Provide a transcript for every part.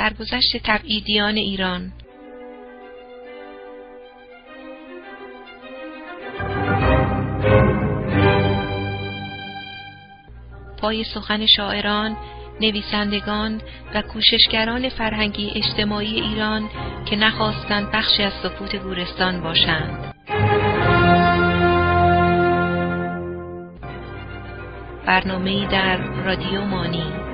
سرگذشت تبعیدیان ایران. پای سخن شاعران، نویسندگان و کوششگران فرهنگی اجتماعی ایران که نخواستند بخشی از سکوت گورستان باشند. برنامه‌ای در رادیو مانی.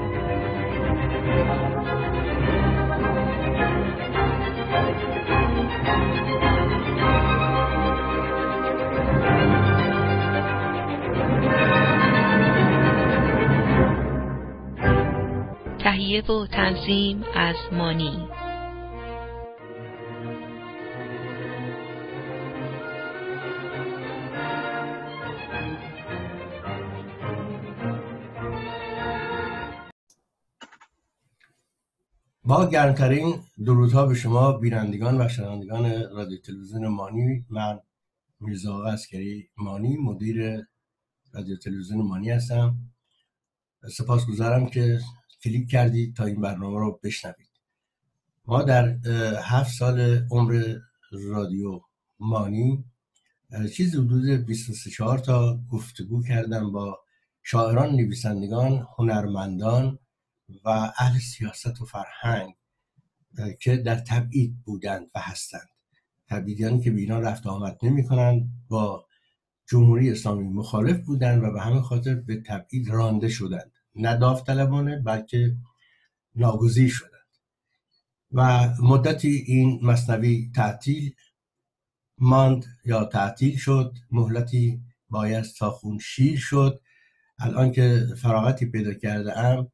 تهیه و تنظیم از مانی. با گرمترین درودها به شما بینندگان و شنوندگان رادیو تلویزیون مانی. من میرزا آقا عسکری مانی، مدیر رادیو تلویزیون مانی هستم. سپاسگزارم که کلیک کردید تا این برنامه رو بشنوید. ما در 7 سال عمر رادیو مانی چیزی حدود 24 تا گفتگو کردم با شاعران، نویسندگان، هنرمندان و اهل سیاست و فرهنگ که در تبعید بودند و هستند. تبعیدیانی که به ایران رفت آمد نمی کنند، با جمهوری اسلامی مخالف بودند و به همین خاطر به تبعید رانده شدند، نه داوطلبانه بلکه ناگزیر شدند. و مدتی این مثنوی تعطیل ماند یا تعطیل شد، مهلتی بایست تا خون شیر شد. الان که فراغتی پیدا کرده ام،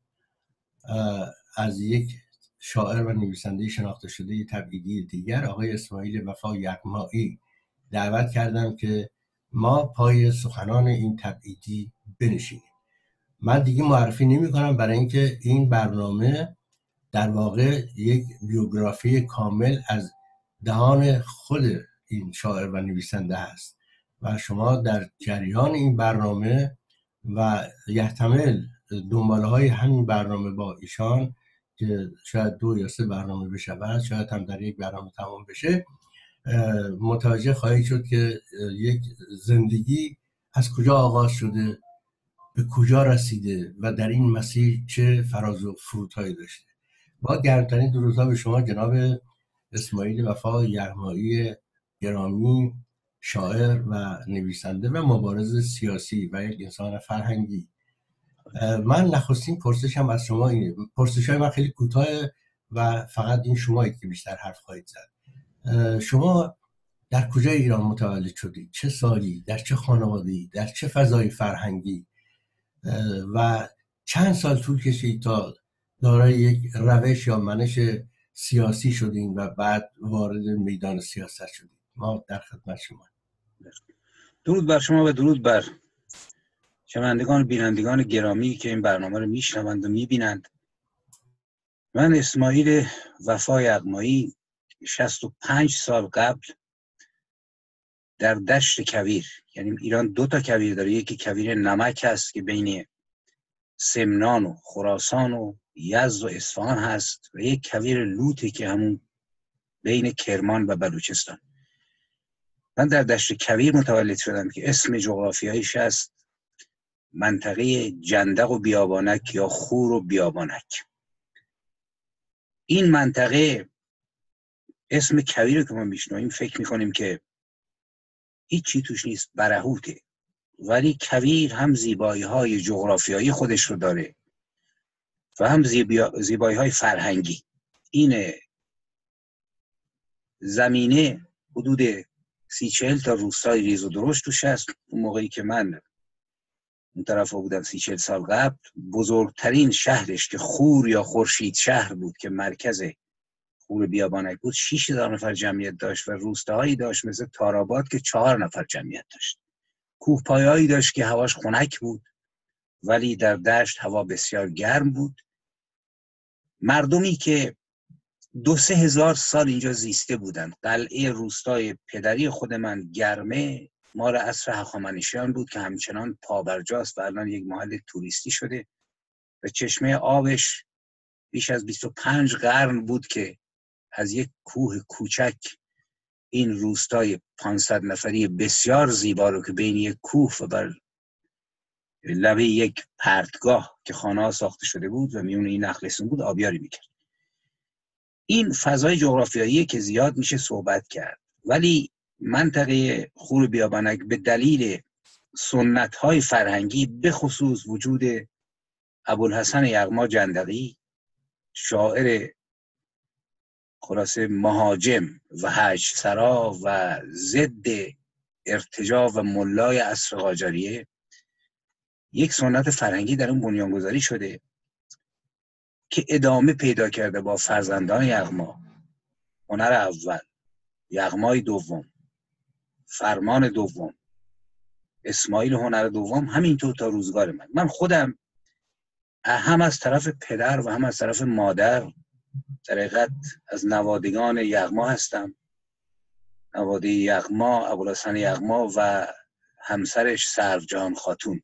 از یک شاعر و نویسنده شناخته شده تبعیدی دیگر، آقای اسماعیل وفا یغمایی، دعوت کردم که ما پای سخنان این تبعیدی بنشینیم. من دیگه معرفی نمی کنم، برای اینکه این برنامه در واقع یک بیوگرافی کامل از دهان خود این شاعر و نویسنده هست و شما در جریان این برنامه و یحتمل دنباله های همین برنامه با ایشان که شاید 2 یا 3 برنامه بشه، شاید هم در یک برنامه تمام بشه، متوجه خواهید شد که یک زندگی از کجا آغاز شده، به کجا رسیده و در این مسیر چه فراز و فرودهایی داشته. با گرمترین درودها به شما جناب اسماعیل وفا یغمایی گرامی، شاعر و نویسنده و مبارز سیاسی و یک انسان فرهنگی. من نخستین پرسشم از شما اینه. پرسشای من خیلی کوتاه و فقط این شمایید که بیشتر حرف خواهید زد. شما در کجای ایران متولد شدید؟ چه سالی؟ در چه خانواده‌ای؟ در چه فضای فرهنگی؟ و چند سال طول کشید تا دارای یک روش یا منش سیاسی شدین و بعد وارد میدان سیاست شدید؟ ما در خدمت شما. درود بر شما و درود بر شنوندگان و بینندگان گرامی که این برنامه رو میشنوند و میبینند. من اسماعیل وفا یغمایی 65 سال قبل در دشت کویر، یعنی ایران 2 تا کویر داره، یکی کویر نمک هست که بین سمنان و خراسان و یزد و اصفهان هست و یک کویر لوته که همون بین کرمان و بلوچستان. من در دشت کویر متولد شدم که اسم جغرافیاییش هست منطقه جندق و بیابانک یا خور و بیابانک. این منطقه اسم کویر که ما میشنویم فکر میکنیم که هیچی توش نیست، برهوته، ولی کویر هم زیبایی های جغرافیایی خودش رو داره و هم زیبایی های فرهنگی. این زمینه حدود 30-40 تا روستای ریز و درشت توش هست. اون موقعی که من اون طرف بودم 30-40 سال قبل، بزرگترین شهرش که خور یا خورشید شهر بود که مرکز خور بیابانک بود 6000 نفر جمعیت داشت و روستاهایی داشت مثل تاراباد که 4 نفر جمعیت داشت. کوهپایه‌ای داشت که هواش خنک بود ولی در دشت هوا بسیار گرم بود. مردمی که 2-3 هزار سال اینجا زیسته بودند. قلعه روستای پدری خود من گرمه مال عصر هخامنشیان بود که همچنان پابرجاست و الان یک محل توریستی شده و چشمه آبش بیش از 25 قرن بود که از یک کوه کوچک این روستای 500 نفری بسیار زیبا رو که بین یک کوه و بر لبه یک پرتگاه که خانه‌ها ساخته شده بود و میون این نخلستون بود آبیاری میکرد. این فضای جغرافیایی که زیاد میشه صحبت کرد، ولی منطقه خور بیابانک به دلیل سنت‌های فرهنگی به خصوص وجود ابوالحسن یغما جندقی، شاعر خلاصه مهاجم و هجر سرا و ضد ارتجاع و ملای عصر قاجاریه، یک سنت فرهنگی در اون بنیانگذاری شده که ادامه پیدا کرده با فرزندان یغما. هنر اول، یغمای دوم، فرمان دوم، اسماعیل هنر دوم، همینطور تا روزگار من خودم هم از طرف پدر و هم از طرف مادر در حقیقت از نوادگان یغما هستم. نواده یغما، ابوالحسن یغما و همسرش سروجان خاتون،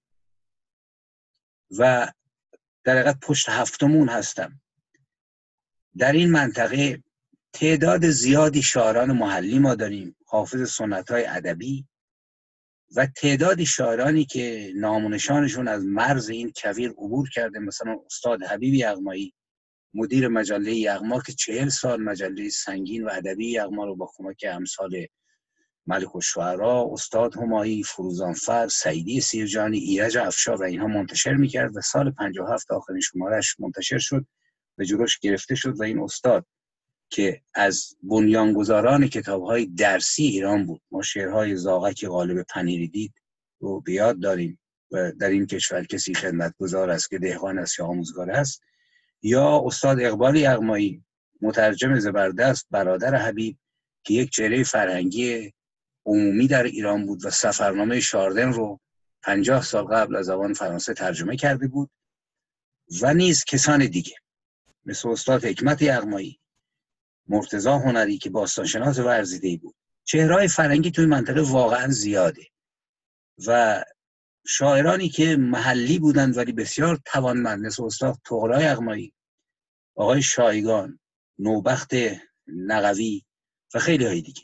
و در حقیقت پشت هفتمون هستم. در این منطقه تعداد زیادی شاعران محلی ما داریم، حافظ سنت‌های ادبی، و تعدادی شاعرانی که نام و نشانشون از مرز این کویر عبور کرده، مثلا استاد حبیب یغمایی، مدیر مجله یغما که 40 سال مجله سنگین و ادبی یغما رو با کمک امثال ملک الشعرا، استاد همایی، فروزانفر، سعیدی سیرجانی، ایرج افشار و اینها منتشر میکرد و سال 57 آخرین شمارش منتشر شد و جلوش گرفته شد و این استاد که از بنیانگذاران کتاب‌های درسی ایران بود، ما شعرهای زاغک غالب پنیری دید رو به یاد داریم و در این کشور کسی خدمتگزار است که دهقان است یا آموزگار است، یا استاد اقبال یغمایی، مترجم زبردست، برادر حبیب، که یک چهره فرهنگی عمومی در ایران بود و سفرنامه شاردن رو 50 سال قبل از زبان فرانسه ترجمه کرده بود، و نیز کسان دیگه مثل استاد حکمت یغمایی، مرتضی هنری که باستانشناس ورزیده‌ای بود. چهره‌های فرهنگی توی منطقه واقعا زیاده و شاعرانی که محلی بودند ولی بسیار توانمند مثل استاد طغرا یغمایی، آقای شایگان، نوبخت نقوی و خیلی های دیگه.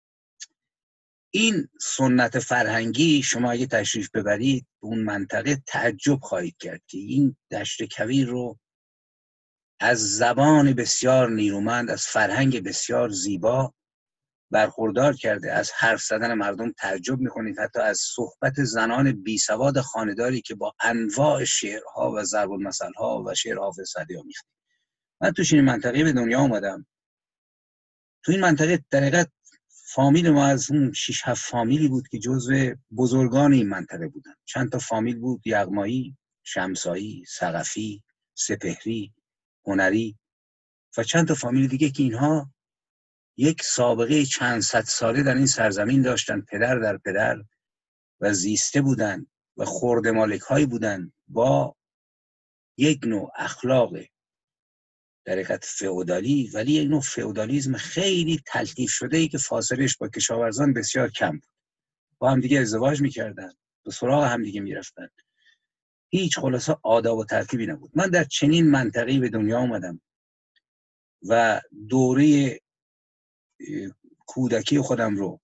این سنت فرهنگی شما اگه تشریف ببرید به اون منطقه تعجب خواهید کرد که این دشت کویر رو از زبان بسیار نیرومند، از فرهنگ بسیار زیبا برخوردار کرده. از حرف زدن مردم تعجب میکنید، حتی از صحبت زنان بی سواد خانه‌داری که با انواع شعرها و ضرب المثل‌ها و شعر حافظ سعدی آمیخته. من توش این منطقه به دنیا اومدم. تو این منطقه در حقیقت فامیل ما از اون 6-7 فامیلی بود که جزو بزرگان این منطقه بودن. چند تا فامیل بود: یغمایی، شمسایی، ثقفی، سپهری، هنری و چند تا فامیل دیگه که اینها یک سابقه چند صد ساله در این سرزمین داشتن، پدر در پدر، و زیسته بودن و خرده مالک هایی بودن با یک نوع اخلاق در حقیقت فئودالی، ولی یک نوع فئودالیسم خیلی تلطیف شده ای که فاصلهش با کشاورزان بسیار کم بود. با هم دیگه ازدواج میکردن، به سراغ هم دیگه میرفتن، هیچ خلاصه آداب و ترتیبی نبود. من در چنین منطقه‌ای به دنیا اومدم و دوره کودکی خودم رو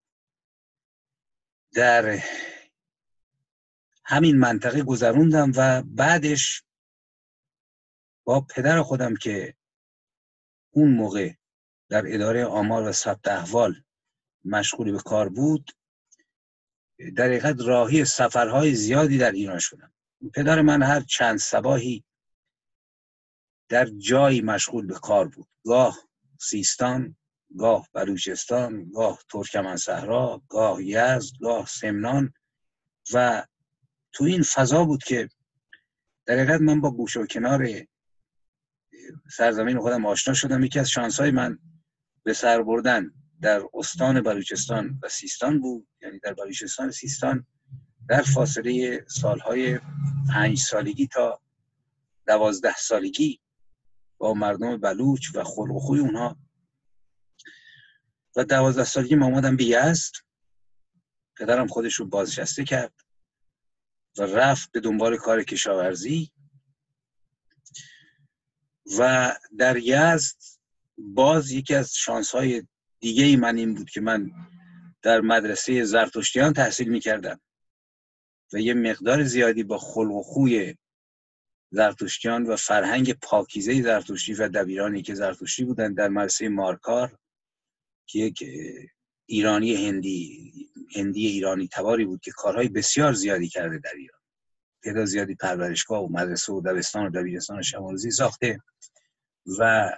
در همین منطقه گذروندم و بعدش با پدر خودم که اون موقع در اداره آمار و ثبت احوال مشغول به کار بود، در حقیقت راهی سفرهای زیادی در ایران شدم. پدر من هر چند صباحی در جایی مشغول به کار بود، گاه سیستان، گاه بلوچستان، گاه ترکمن صحرا، گاه یزد، گاه سمنان، و تو این فضا بود که در حقیقت من با گوشه و کنار سرزمین خودم آشنا شدم. یکی از شانس‌های من به سر بردن در استان بلوچستان و سیستان بود، یعنی در بلوچستان و سیستان در فاصله سالهای 5 سالگی تا 12 سالگی با مردم بلوچ و خلق و خوی اونها، و 12 سالگی ما اومدم به یزد. پدرم خودش رو بازنشسته کرد و رفت به دنبال کار کشاورزی و در یزد باز یکی از شانس‌های دیگه من این بود که من در مدرسه زرتشتیان تحصیل می‌کردم و یه مقدار زیادی با خلق و خوی زرتشتیان و فرهنگ پاکیزه زرتشتی و دبیرانی که زرتشتی بودن در مدرسه مارکار که یک ایرانی هندی ایرانی تباری بود که کارهای بسیار زیادی کرده در ایران، تعداد زیادی پرورشگاه و مدرسه و دبستان و دبیرستان و شبانروزی ساخته و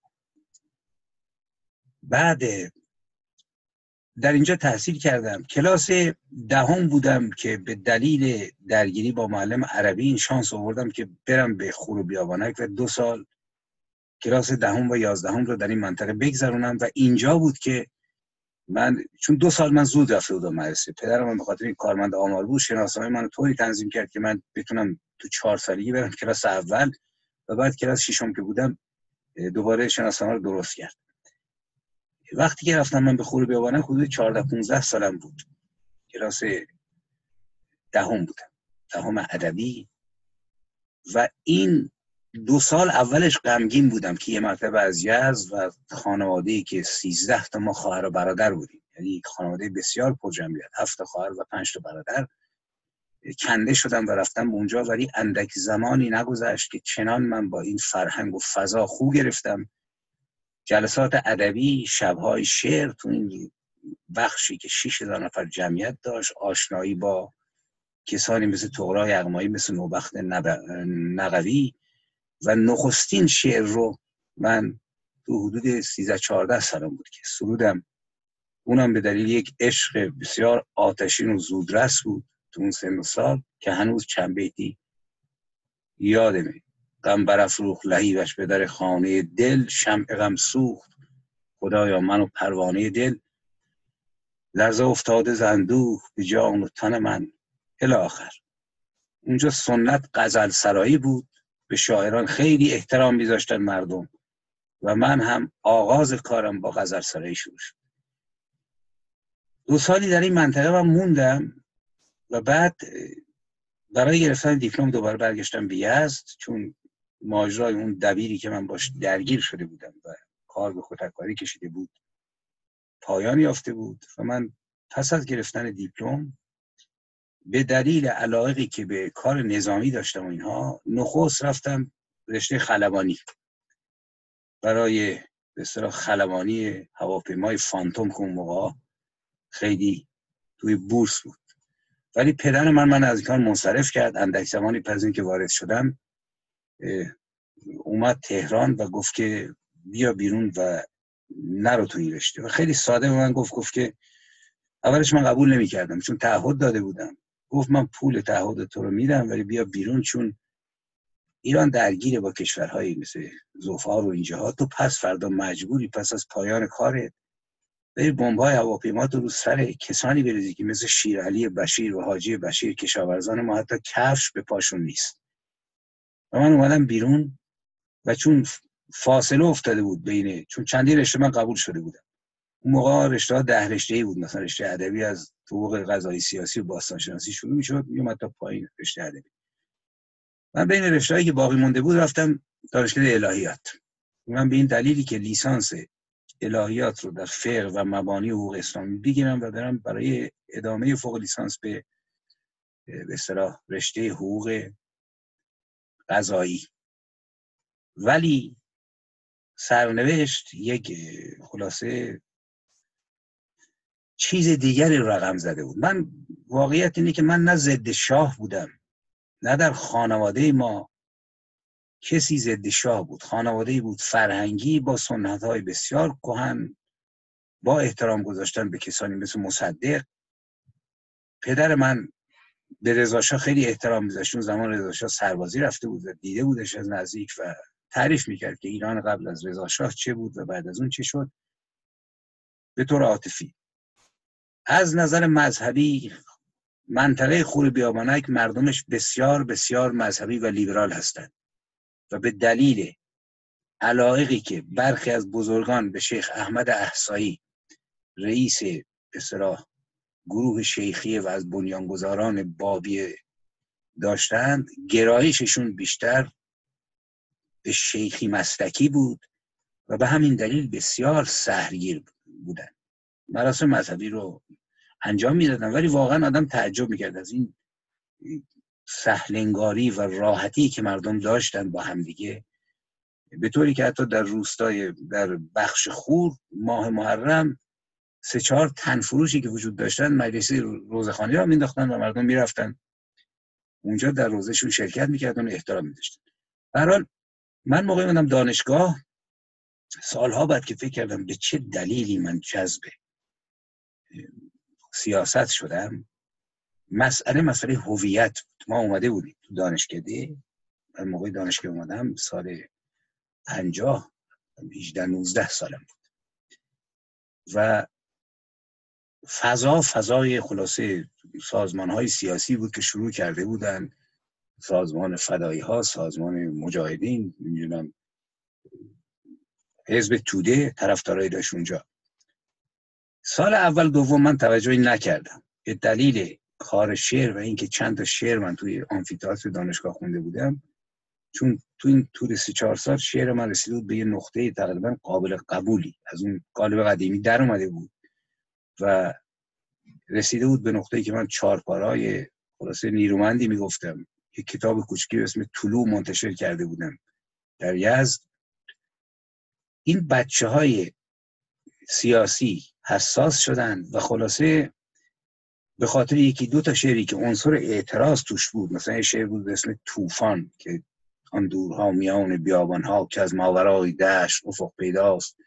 بعد در اینجا تحصیل کردم. کلاس دهم بودم که به دلیل درگیری با معلم عربی این شانس آوردم که برم به خور و بیابانک و 2 سال کلاس دهم و 11 رو در این منطقه بگذرونم و اینجا بود که من چون 2 سال من زود رفته بودم مدرسه، پدرم من به خاطر این کارمند آمار بود شناسنامه منو طوری تنظیم کرد که من بتونم تو 4 سالگی برم کلاس اول و بعد کلاس 6 که بودم دوباره شناسنامه رو درست کرد. وقتی که رفتم من به خور بیابانک حدود 14-15 سالم بود، کلاس دهم بودم، دهم ادبی و این 2 سال اولش غمگین بودم که یه مرتبه از یزد و خانواده‌ای که 13 تا ما خواهر و برادر بودیم، یعنی خانواده بسیار پرجمعیت، 7 تا خواهر و 5 تا برادر، کنده شدم و رفتم اونجا. ولی اندک زمانی نگذشت که چنان من با این فرهنگ و فضا خو گرفتم. جلسات ادبی، شب‌های شعر تو این بخشی که 6000 نفر جمعیت داشت، آشنایی با کسانی مثل طغرای یغمایی، مثل نوبخت نقوی و نخستین شعر رو من تو حدود 13-14 سالم بود که سرودم. اونم به دلیل یک عشق بسیار آتشین و زودرس بود تو اون سن و سال که هنوز چند بیتی یادمه. غم برافروخت لهیبش به در خانه دل، شمع غم سوخت خدایا من و پروانه دل، لرزه افتاده ز اندوه به جان و تن من الی آخر. اونجا سنت غزل سرایی بود، به شاعران خیلی احترام می‌ذاشتن مردم و من هم آغاز کارم با غزل سرایی شروع شد. 2 سالی در این منطقه من موندم و بعد برای گرفتن دیپلم دوباره برگشتم به یزد، چون ماجرای اون دبیری که من باش درگیر شده بودم و کار به خودکاری کشیده بود پایان یافته بود و من پس از گرفتن دیپلم به دلیل علاقه‌ای که به کار نظامی داشتم و اینها، نخست رفتم رشته خلبانی برای به اصطلاح خلبانی هواپیمای فانتوم که اون موقع خیلی توی بورس بود. ولی پدر من از این کار منصرف کرد. اندک زمانی پس از اینکه وارد شدم اومد تهران و گفت که بیا بیرون و نرو تو این رشته. و خیلی ساده به من گفت که اولش من قبول نمی‌کردم چون تعهد داده بودم. گفت من پول تعهد تو رو میدم ولی بیا بیرون، چون ایران درگیره با کشورهایی مثل زوفار و اینجاها، تو پس فردا مجبوری پس از پایان کارت بری بمب‌های هواپیما تو رو سر کسانی بریزی که مثل شیرعلی بشیر و حاجی بشیر، کشاورزان ما حتی کفش به پاشون نیست. و من اومدم بیرون و چون فاصله افتاده بود بین، چون چندین رشته من قبول شده بودم، اون موقع رشته‌ها 10 رشته‌ای بود، مثلا رشته ادبی از حقوق قضایی سیاسی و باستانشناسی شروع می‌شد میومد تا پایین رشته ادبی. من بین رشته‌هایی که باقی مونده بود رفتم دانشکده الهیات. من به این دلیلی که لیسانس الهیات رو در فقه و مبانی حقوق اسلامی بگیرم و برم برای ادامه فوق لیسانس به اصطلاح رشته حقوق قضایی. ولی سرنوشت یک خلاصه چیز دیگری رقم زده بود. من واقعیت اینه که من نه ضد شاه بودم، نه در خانواده ما کسی ضد شاه بود. خانواده‌ای بود فرهنگی با سنت‌های بسیار کهن، با احترام گذاشتن به کسانی مثل مصدق. پدر من به رضا شاه خیلی احترام می‌ذاشت، چون زمان رضا شاه سربازی رفته بود و دیده بودش از نزدیک و تعریف می‌کرد که ایران قبل از رضا شاه چه بود و بعد از اون چه شد به طور عاطفی. از نظر مذهبی منطقه خور بیابانک مردمش بسیار بسیار مذهبی و لیبرال هستند و به دلیل علاقه‌ای که برخی از بزرگان به شیخ احمد احصایی رئیس به اصطلاح گروه شیخیه و از بنیانگذاران بابی داشتند، گرایششون بیشتر به شیخی مسلکی بود و به همین دلیل بسیار سحرگیر بودن. مراسم مذهبی رو انجام میدادن، ولی واقعا آدم تعجب میکرد از این سهلنگاری و راحتی که مردم داشتن با همدیگه، به طوری که حتی در روستای در بخش خور ماه محرم 3-4 تن فروشی که وجود داشتن مجلسی روزخوانی را مینداختن و مردم میرفتن اونجا در روزشون شرکت میکردن و احترام میداشتن. به هر حال من موقعی اومدم دانشگاه سالها بعد که فکر کردم به چه دلیلی من جذب سیاست شدم، مسئله هویت بود. ما اومده بودیم تو دانشکده، من موقع دانشگاه اومدم سال 50 18-19 سالم بود و فضای خلاصه سازمان‌های سیاسی بود که شروع کرده بودن، سازمان فدایی‌ها، سازمان مجاهدین، نمی‌دونم حزب توده طرفدارای داشت اونجا. سال اول دوم من توجهی نکردم به دلیل کار شعر و اینکه چند تا شعر من توی آمفی‌تئاتر دانشگاه خونده بودم، چون تو این طول 3-4 سال شعر من رسیده بود به یه نقطه تقریبا قابل قبولی، از اون قالب قدیمی در اومده بود و رسیده بود به نقطه‌ای که من 4 پاره‌ای خلاصه نیرومندی میگفتم. یک کتاب کوچکی به اسم طلوع منتشر کرده بودم در یزد. این بچه‌های سیاسی حساس شدن و خلاصه به خاطر 1-2 تا شعری که عنصر اعتراض توش بود، مثلا یه شعر بود به اسم طوفان که آن دورها میان بیابانها که از ماورای دشت افق پیداست،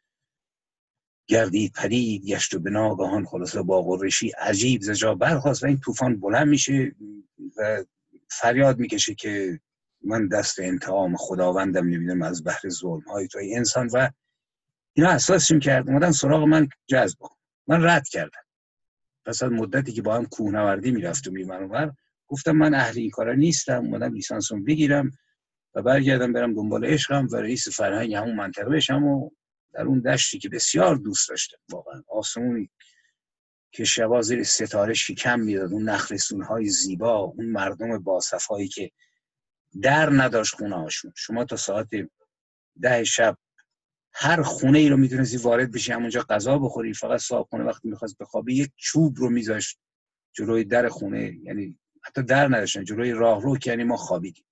گردید پدید گشت و به ناگهان خلاصه با غرشی عجیب ز جا برخاست و این طوفان بلند میشه و فریاد میکشه که من دست انتقام خداوندم نمیدونم از بحر ظلم‌های تو ای انسان. و اینا اساسشون کرد اومدن سراغ من جذب کنم. من رد کردم. پس از مدتی که با هم کوهنوردی میرفتم میمونم گفتم من اهل این کارا نیستم، اومدم لیسانسم بگیرم و برگردم برم دنبال عشقم و رئیس فرهنگ همون منطقه بشم و در اون دشتی که بسیار دوست داشتم، واقعا آسمونی که شبا زیر ستاره شکم میداد، اون نخلستون‌های زیبا، اون مردم باصفایی که در نداشت خونه هاشون. شما تا ساعت 10 شب هر خونه ای رو میتونستی وارد بشی همونجا غذا بخوری، فقط صاحبخونه وقتی میخواست بخوابه یک چوب رو میذاشت جلوی در خونه، یعنی حتی در نداشتن جلوی راهرو که یعنی ما خوابیدیم.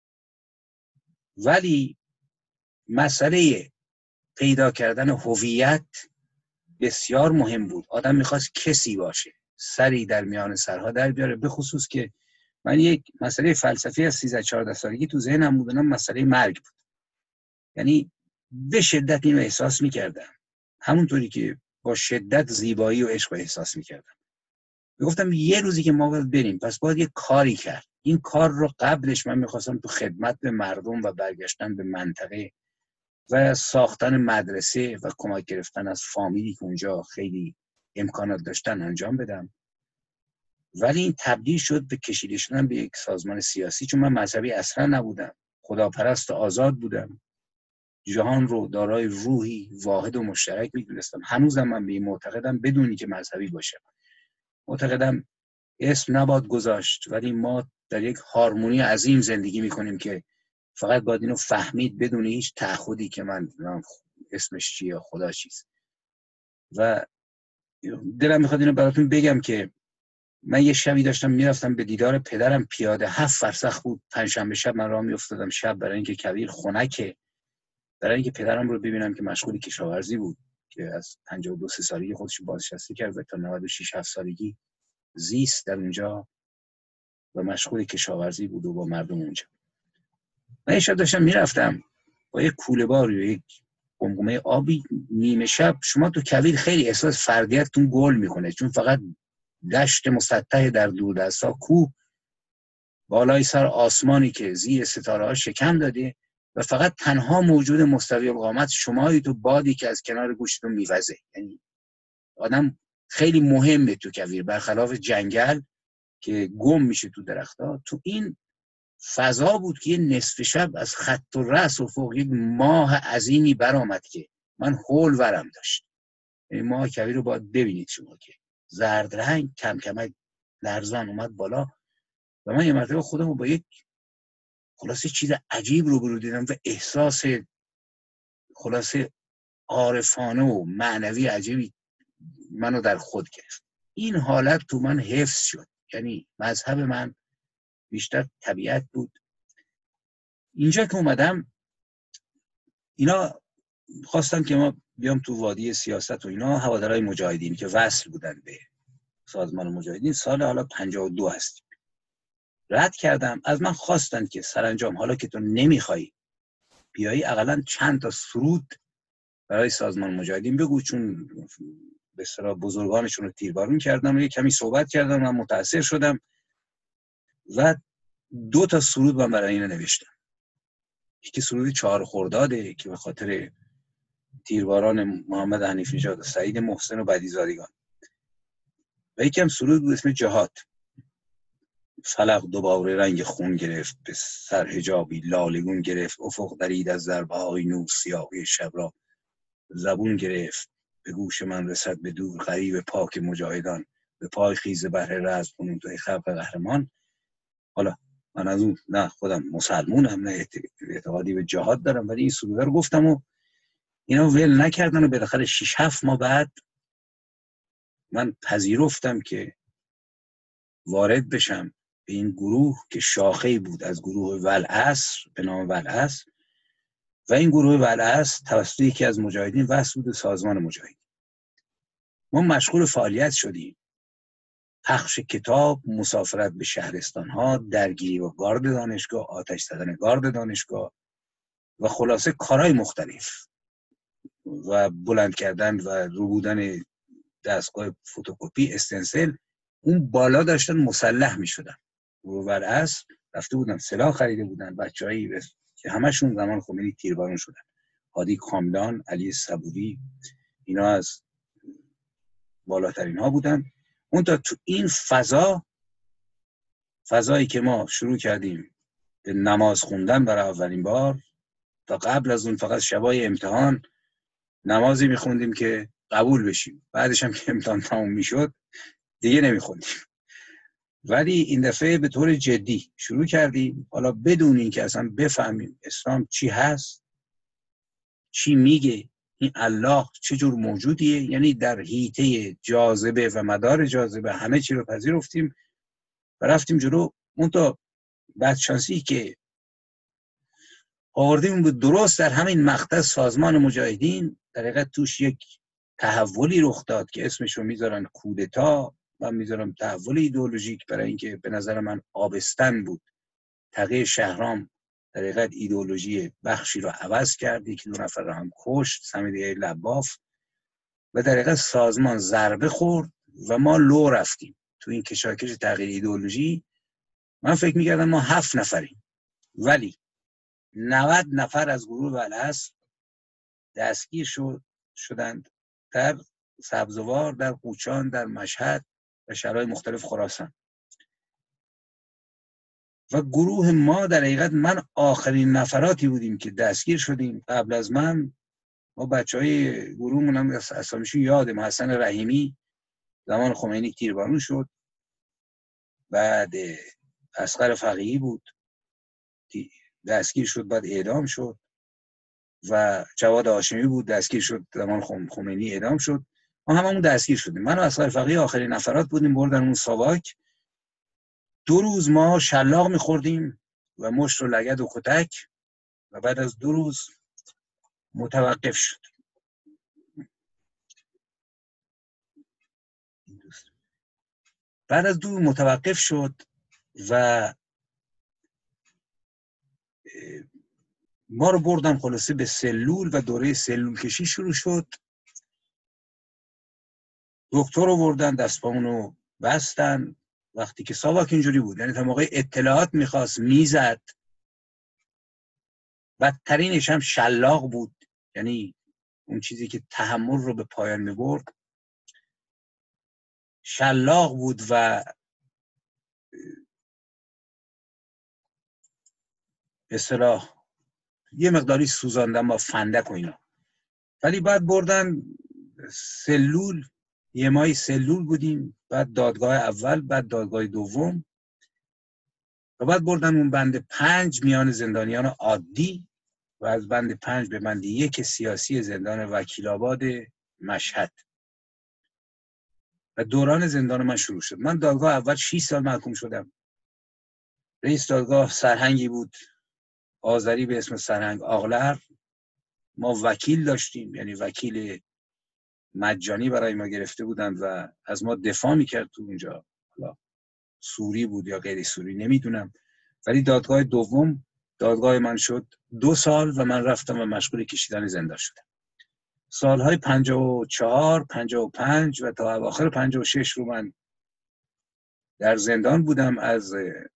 ولی مسئله پیدا کردن هویت بسیار مهم بود. آدم میخواست کسی باشه، سری در میان سرها در بیاره، به خصوص که من یک مسئله فلسفی از 13-14 سالگی تو ذهنم بود، اونم مسئله مرگ بود. یعنی به شدت اینو احساس میکردم، همونطوری که با شدت زیبایی و عشق احساس میکردم. میگفتم یه روزی که ما باید بریم، پس باید یه کاری کرد. این کار رو قبلش من میخواستم تو خدمت به مردم و برگشتن به منطقه و ساختن مدرسه و کمک گرفتن از فامیلی که اونجا خیلی امکانات داشتن انجام بدم. ولی این تبدیل شد به کشیده شدن به یک سازمان سیاسی، چون من مذهبی اصلا نبودم، خداپرست و آزاد بودم، جهان رو دارای روحی واحد و مشترک می‌دونستم. هنوزم من به این معتقدم، بدونی که مذهبی باشم. معتقدم اسم نباید گذاشت، ولی ما در یک هارمونی عظیم زندگی میکنیم که فقط باید اینو فهمید بدون هیچ تعهدی که من اسمش چیه یا خدا چیست. و دلم میخواد اینو براتون بگم که من یه شبی داشتم میرفتم به دیدار پدرم پیاده، 7 فرسخ بود، پنجشنبه شب من راه میافتادم شب برای اینکه کویر خنکه، برای اینکه پدرم رو ببینم که مشغول کشاورزی بود، که از 52-53 سالگی خودش بازنشسته کرد و تا 96-7 سالگی زیست در اونجا و مشغول کشاورزی بود و با مردم اونجا. من یه شب داشتم میرفتم با یک کوله بار یا یک قمقمه آبی، نیمه شب شما تو کویر خیلی احساس فردیتتون گل میکنه، چون فقط دشت مسطح در دوردستا، کوه بالای سر آسمانی که زیر ستاره ها شکم داده و فقط تنها موجود مستوی القامت شمایی تو بادی که از کنار گوشتون میوزه. یعنی آدم خیلی مهمه تو کویر، برخلاف جنگل که گم میشه تو درختها. تو این فضا بود که یه نصف شب از خط و رأس و فوق یک ماه عظیمی برآمد که من هول ورم داشت. این ماه کویر رو باید ببینید شما که زرد رنگ کم کم لرزان اومد بالا و من یه مرتبه خودم رو با یک خلاصه چیز عجیب رو دیدم و احساس خلاصه عارفانه و معنوی عجیبی منو در خود گرفت. این حالت تو من حفظ شد. یعنی مذهب من بیشتر طبیعت بود. اینجا که اومدم اینا خواستن که ما بیام تو وادی سیاست و اینا، هوادارهای مجاهدین که وصل بودن به سازمان مجاهدین، سال حالا 52 هستیم. رد کردم. از من خواستن که سرانجام حالا که تو نمیخوای بیایی اقلا چند تا سرود برای سازمان مجاهدین بگو، چون به اصطلاح بزرگانشون رو تیربارون کردن و یه کمی صحبت کردم. من متاثر شدم و 2 تا سرود من برای اینا نوشتم. یکی سرود 4 خرداده که به خاطر تیرباران محمد حنیف نژاد و سعید محسن و بدیزادگان، و یکم سرود بود اسم جهاد. فلق دوباره رنگ خون گرفت، به سر حجابی لالگون گرفت، افق درید از ضربه های نور، سیاهی شب را زبون گرفت. به گوش من رسد به دور غریب پاک مجاهدان، به پای خیز بهر رزم کنون توی خلق قهرمان. حالا من از اون نه خودم مسلمونم نه اعتقادی به جهاد دارم، ولی این سروده رو گفتم و اینا ول نکردن و بالاخره 6-7 ماه بعد من پذیرفتم که وارد بشم به این گروه که شاخه‌ای بود از گروه والعصر به نام والعصر، و این گروه والعصر توسط یکی از مجاهدین وصل بود سازمان مجاهدین. ما مشغول فعالیت شدیم، پخش کتاب، مسافرت به شهرستان‌ها، درگیری با گارد دانشگاه، آتش زدن گارد دانشگاه و خلاصه کارهای مختلف و بلند کردن و روبودن دستگاه فتوکپی استنسل. اون بالا داشتن مسلح می شدن. گروه والعصر رفته بودن سلاح خریده بودن، بچه‌ای که همشون زمان خمینی تیربارون شدن. هادی کاملان، علی صبوری، اینا از بالاترین ها بودن. اون تا تو این فضایی که ما شروع کردیم به نماز خوندن برای اولین بار. تا قبل از اون فقط شبای امتحان نمازی میخوندیم که قبول بشیم، بعدش هم که امتحان تموم میشد دیگه نمیخوندیم. ولی این دفعه به طور جدی شروع کردیم، حالا بدون این که اصلا بفهمیم اسلام چی هست، چی میگه، این الله چه جور موجودیه. یعنی در حیطه جاذبه و مدار جاذبه همه چی رو پذیرفتیم و رفتیم جلو. منتها بدشانسی که آوردیم بود درست در همین مقطع سازمان مجاهدین در حقیقت توش یک تحولی رخ داد که اسمش رو میذارن کودتا، من میذارم تحول ایدئولوژیک، برای اینکه به نظر من آبستن بود. تقی شهرام در حقیقت ایدئولوژی بخشی رو عوض کرد، 1-2 نفر رو هم کشت، سمیده لباف، و در حقیقت سازمان ضربه خورد و ما لو رفتیم تو این کشاکش تغییر ایدئولوژی. من فکر میکردم ما 7 نفریم، ولی 90 نفر از گروه والعصر دستگیر شدند در سبزوار، در قوچان، در مشهد و شهرهای مختلف خراسان. و گروه ما در حقیقت من آخرین نفراتی بودیم که دستگیر شدیم. قبل از من ما بچهای گروهمون هم اسامیشون یادم، حسن رحیمی زمان خمینی تیربارون شد، بعد اصغر فقیهی بود دستگیر شد بعد اعدام شد، و جواد هاشمی بود دستگیر شد زمان خمینی اعدام شد. ما هممون دستگیر شدیم. من و اصغر فقیهی آخرین نفرات بودیم. بردن اون ساواک. 2 روز ما شلاق می‌خوردیم و مشت و لگد و کتک، و بعد از 2 روز متوقف شد. بعد از 2 روز متوقف شد و ما رو بردن خلاصه به سلول و دوره سلول کشی شروع شد. دکتر رو بردن، دستپامون رو بستن. وقتی که ساواک اینجوری بود، یعنی تا موقع اطلاعات میخواست میزد. بدترینش هم شلاق بود، یعنی اون چیزی که تحمل رو به پایان میبرد شلاق بود و به اصطلاح یه مقداری سوزاندن با فندک و اینا. ولی بعد بردن سلول، 1 ماه سلول بودیم، بعد دادگاه اول، بعد دادگاه دوم، و بعد بردن اون بند 5 میان زندانیان عادی و از بند 5 به بند 1 سیاسی زندان وکیل‌آباد مشهد و دوران زندان من شروع شد. من دادگاه اول 6 سال محکوم شدم. رئیس دادگاه سرهنگی بود آذری به اسم سرهنگ آغلر. ما وکیل داشتیم، یعنی وکیل مجانی برای ما گرفته بودند و از ما دفاع میکرد تو اونجا. حالا سوری بود یا غیر سوری نمیدونم، ولی دادگاه دوم دادگاه من شد 2 سال و من رفتم و مشغول کشیدن زندان شدم. سالهای 54 55 و تا اواخر 56 رو من در زندان بودم. از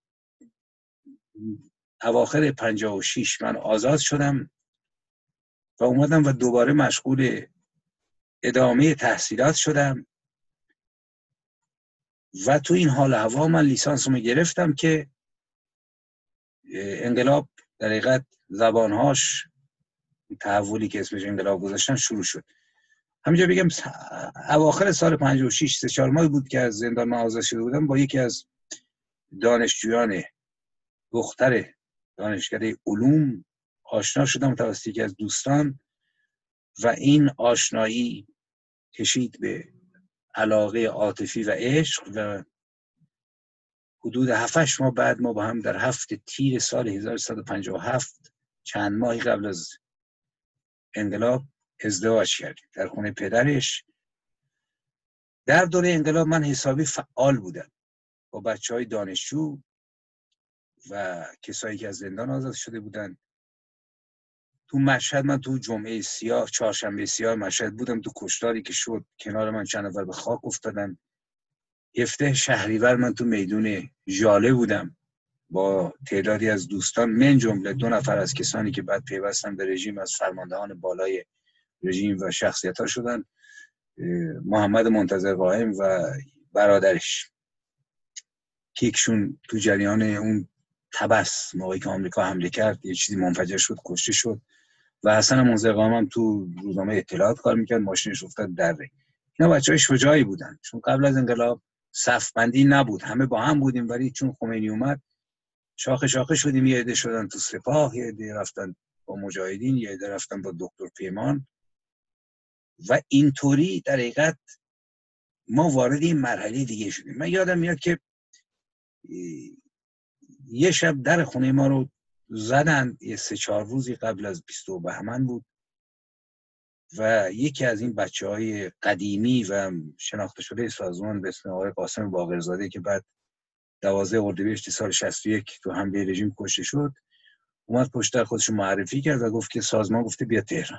اواخر 56 من آزاد شدم و اومدم و دوباره مشغول ادامه تحصیلات شدم و تو این حال هوا من لیسانسمو گرفتم که انقلاب در حقیقت زبانهاش تحولی که اسمش انقلاب گذاشتن شروع شد. همینجا بگم اواخر سال 56 3-4 ماه بود که از زندان من آزاد شده بودم. با یکی از دانشجویان دختر دانشکده علوم آشنا شدم توسط یکی از دوستان و این آشنایی کشید به علاقه عاطفی و عشق و حدود 7-8 ماه بعد ما با هم در 7 تیر سال 1157 چند ماهی قبل از انقلاب ازدواج کردیم در خونه پدرش. در دوره انقلاب من حسابی فعال بودم با بچهای دانشجو و کسایی که از زندان آزاد شده بودن. تو مشهد من تو جمعه سیاه چهارشنبه سیاه مشهد بودم. تو کشتاری که شد کنار من چند نفر به خاک افتادن. 17 شهریور من تو میدون ژاله بودم با تعدادی از دوستان، من جمله 2 نفر از کسانی که بعد پیوستن به رژیم از فرماندهان بالای رژیم و شخصیت‌ها شدن، محمد منتظر قائم و برادرش که یکشون تو جریان اون تبس موقعی که آمریکا حمله کرد یه چیزی منفجر شد کشته شد و حسن منتظر قائم هم تو روزنامه اطلاعات کار میکرد، ماشینش افتاد دره. اینا بچهای شجاعی بودن چون قبل از انقلاب صف بندی نبود، همه با هم بودیم، ولی چون خمینی اومد شاخه شاخه شدیم. یه عده شدن تو سپاه، یه عده رفتن با مجاهدین، یه عده رفتن با دکتر پیمان و اینطوری در حقیقت ما وارد این مرحله دیگه شدیم. من یادم میاد که یه شب در خونه ما رو زدن، یه 3-4 روزی قبل از 22 بهمن بود و یکی از این بچه‌های قدیمی و شناخته شده سازمان به اسم آقای قاسم باقرزاده که بعد 12 اردیبهشت سال 61 تو حمله رژیم کشته شد اومد پشت در خودش معرفی کرد و گفت که سازمان گفته بیا تهران.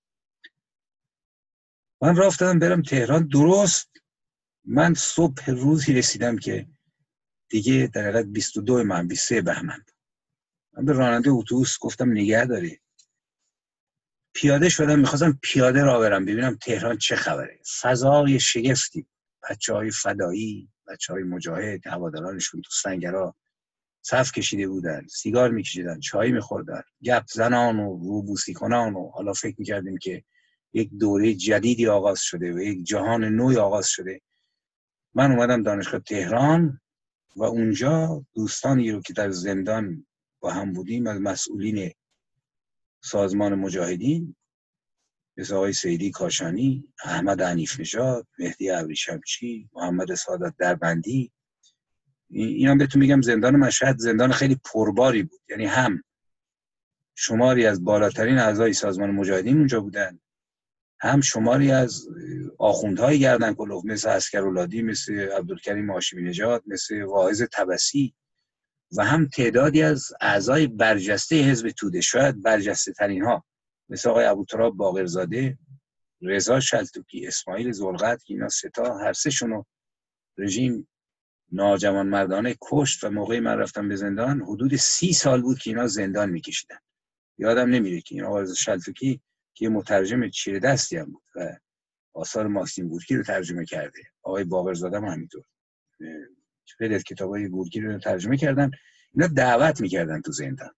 من راه افتادم برم تهران. درست من صبح روزی رسیدم که دیگه در حقیقت 22 من 23 بهمن. من به راننده اتوبوس گفتم نگه داری. پیاده شدم، میخواستم پیاده راه برم ببینم تهران چه خبره. فضای شگفتی، بچه‌های فدایی، بچه‌های مجاهد، هوادارانشون تو سنگرها صف کشیده بودن، سیگار میکشیدن، چای میخوردن، گپ زنان و روبوسی کنان و حالا فکر میکردیم که یک دوره جدیدی آغاز شده و یک جهان نوی آغاز شده. من اومدم دانشگاه تهران و اونجا دوستانی رو که در زندان با هم بودیم از مسئولین سازمان مجاهدین مثل آقای سیدی کاشانی، احمد حنیف نژاد، مهدی ابریشمچی، محمد سعادت دربندی، اینا بهتون میگم زندان مشهد زندان خیلی پرباری بود. یعنی هم شماری از بالاترین اعضای سازمان مجاهدین اونجا بودن، هم شماری از آخوندهای گردن کلوف مثل عسکرالعادی، مثل عبدالکریم هاشمی نژاد، مثل واعظ طبسی و هم تعدادی از اعضای برجسته حزب توده، شاید برجسته ترین ها مثل آقای ابوتراب باقرزاده، رضا شلتوکی، اسماعیل ذوالقدر که اینا 3 تا هر 3 شونو رژیم ناجوان مردانه کشت و موقعی من رفتم به زندان حدود 30 سال بود که اینا زندان میکشیدن. یادم نمیره که این آقای شلتوکی که مترجم چیره دستی هم بود و آثار ماکسیم گورکی رو ترجمه کرده، آقای باقرزاده هم همینطور خیلی از کتابای گورکی رو ترجمه کردن. اینا دعوت میکردن تو زندان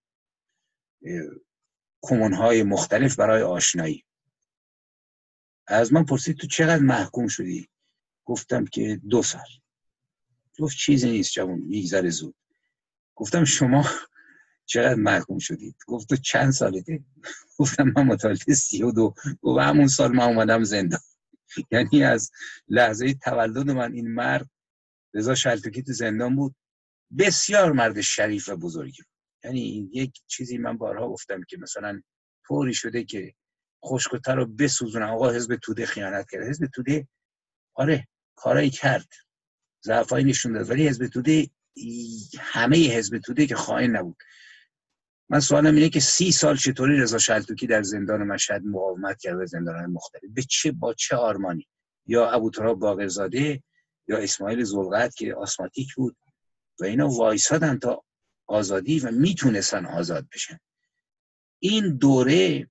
کمونهای مختلف برای آشنایی. از من پرسید تو چقدر محکوم شدی؟ گفتم که 2 سال. گفت چیزی نیست جوان، میگذره زود. گفتم شما چقدر محکوم شدید؟ گفت تو چند سالته؟ گفتم من متولد 32. گفت همون سال من اومدم زندان. یعنی از لحظه تولد من این مرد رضا شلتوکی تو زندان بود. بسیار مرد شریف و بزرگی. یعنی یک چیزی من بارها گفتم که مثلا طوری شده که خشک‌تر رو بسوزونن. آقا حزب توده خیانت کرد. حزب توده آره کارایی کرد، ضعفایی نشون داد، ولی حزب توده همه حزب توده که خائن نبود. من سوالم اینه که 30 سال چطوری رضا شلتوکی در زندان مشهد مقاومت کرد و زندان‌های مختلف با چه آرمانی؟ یا ابوتراب باقرزاده یا اسماعیل ذوالقعد که آسماتیک بود و اینا وایسادن تا آزادی و میتونستن آزاد بشن. این دوره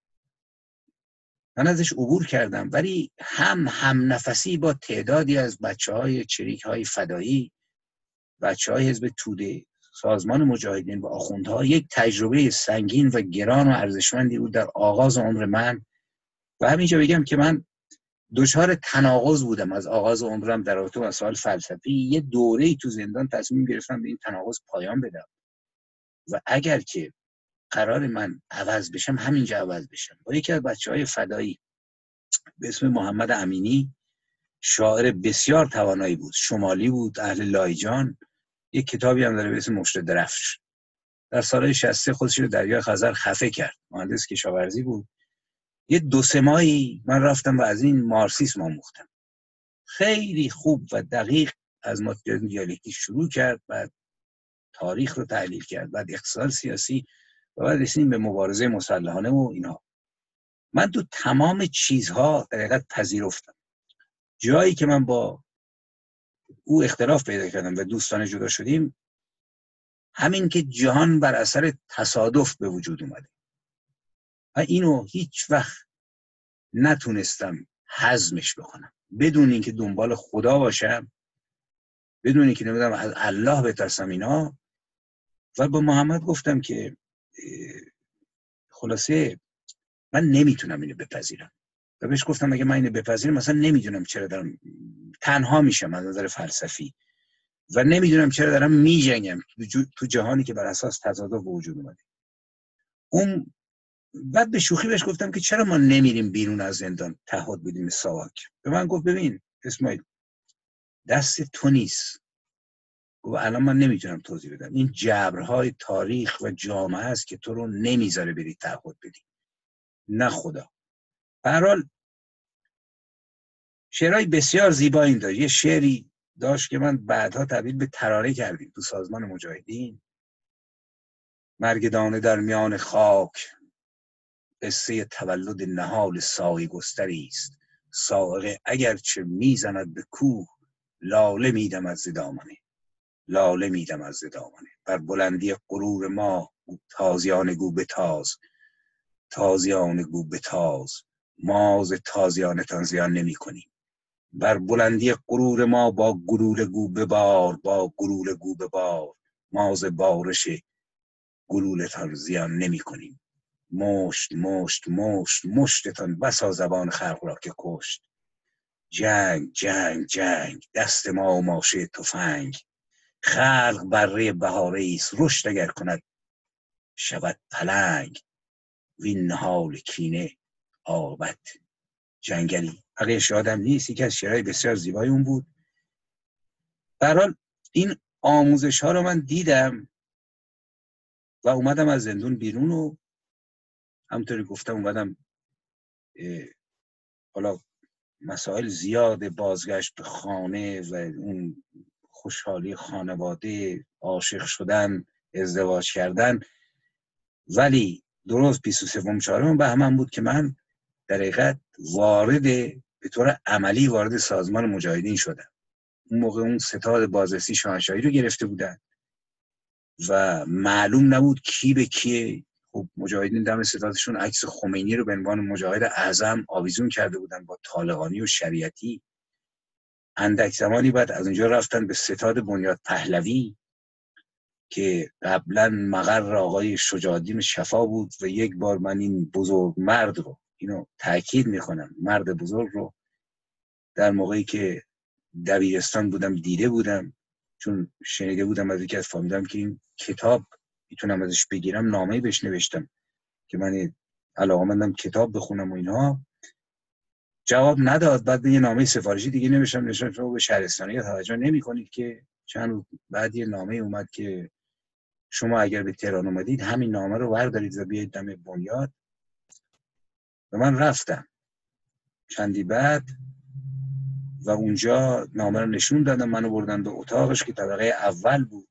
من ازش عبور کردم، ولی هم نفسی با تعدادی از بچه‌های چریک‌های فدایی، بچه‌های حزب توده، سازمان مجاهدین و آخوندها یک تجربه سنگین و گران و ارزشمندی بود در آغاز عمر من. و همینجا بگم که من دچار تناقض بودم از آغاز عمرم در رابطه با مسائل فلسفی. یه دوره‌ای تو زندان تصمیم گرفتم به این تناقض پایان بدم و اگر که قرار من عوض بشم همینجا عوض بشم. با یکی از بچه‌های فدایی به اسم محمد امینی، شاعر بسیار توانایی بود، شمالی بود، اهل لایجان، یک کتابی هم داره به اسم مشت درفش. در سالهای 60 خودش رو دریای خزر خفه کرد. مهندس کشاورزی بود. یه 2-3 ماهی من رفتم و از این مارکسیسم آموختم. خیلی خوب و دقیق از ماتریالیسم دیالکتیک شروع کرد، بعد تاریخ رو تحلیل کرد، بعد اقتصاد سیاسی و بعد رسیدیم به مبارزه مسلحانه و اینها. من تو تمام چیزها در حقیقت پذیرفتم. جایی که من با او اختلاف پیدا کردم و دوستانه جدا شدیم، همین که جهان بر اثر تصادف به وجود اومده و اینو هیچ وقت نتونستم هضمش بکنم بدون اینکه دنبال خدا باشم، بدون اینکه نمیدونم از الله بترسم اینا. و با محمد گفتم که خلاصه من نمیتونم اینو بپذیرم و بهش گفتم اگه من اینو بپذیرم مثلا نمیدونم چرا دارم تنها میشم از نظر فلسفی و نمیدونم چرا دارم میجنگم تو جهانی که بر اساس تصادف به وجود اومده. اون بعد به شوخی بهش گفتم که چرا ما نمیریم بیرون از زندان تعهد بدیم ساواک. به من گفت ببین اسماعیل دست تو نیست. گفت الان من نمیتونم توضیح بدم، این جبرهای تاریخ و جامعه است که تو رو نمیذاره بری تعهد بدی، نه خدا. به هر حال شعرهای بسیار زیبایی داشت. یه شعری داشت که من بعدها تبدیل به ترانه کردیم تو سازمان مجاهدین. مرگ دانه در میان خاک، قصه تولد نهال سایه گستری است. سائقه اگرچه میزند به کوه، لاله میدم از دامنه، لاله میدم از دامنه. بر بلندی غرور ما تازیان گو بتاز، تازیان گو بتاز، ما ز تازیانتان زیان نمی کنیم. بر بلندی غرور ما با گلوله گو ببار، با گلوله گو ببار، ما ز بارش گلولتان زیان نمی کنیم. مشت مشت مشت مشتتان بسا زبان خلق را که کشت. جنگ جنگ جنگ دست ما و ماشه تفنگ. خلق بره بهاره ایست، رشد اگر کند شود پلنگ. وین نهال کینه عاقبت جنگلی. حقیقش یادم نیست، یکی از شعرهای بسیار زیبای اون بود. به هر حال این آموزش ها رو من دیدم و اومدم از زندون بیرون و همونطوری گفتم اومدم حالا مسائل زیاد، بازگشت به خانه و اون خوشحالی خانواده، عاشق شدن، ازدواج کردن. ولی درست 23/4 بهمن بود که من در حقیقت به طور عملی وارد سازمان مجاهدین شدم. اون موقع اون ستاد بازرسی شاهنشاهی رو گرفته بودن و معلوم نبود کی به کیه. خب مجاهدین دم ستادشون عکس خمینی رو به عنوان مجاهد اعظم آویزون کرده بودن با طالقانی و شریعتی. اندک زمانی بعد از اونجا رفتن به ستاد بنیاد پهلوی که قبلا مقر آقای شجاع‌الدین شفا بود و یک بار من این بزرگ مرد رو، اینو تأکید میکنم، مرد بزرگ رو در موقعی که دبیرستان بودم دیده بودم. چون شنیده بودم از یکی از فامیلام که این کتاب میتونم ازش بگیرم، نامه‌ای بهش نوشتم که من علاقه‌مندم کتاب بخونم و اینها، جواب نداد. بعد یه نامه سفارشی دیگه نوشتم شما به شهرستانی توجه نمی‌کنید که چند روز بعد یه نامه اومد که شما اگر به تهران اومدید همین نامه رو بردارید و بیایید دم بنیاد. و من رفتم چندی بعد و اونجا نامه رو نشون دادم، منو بردن به اتاقش که طبقه اول بود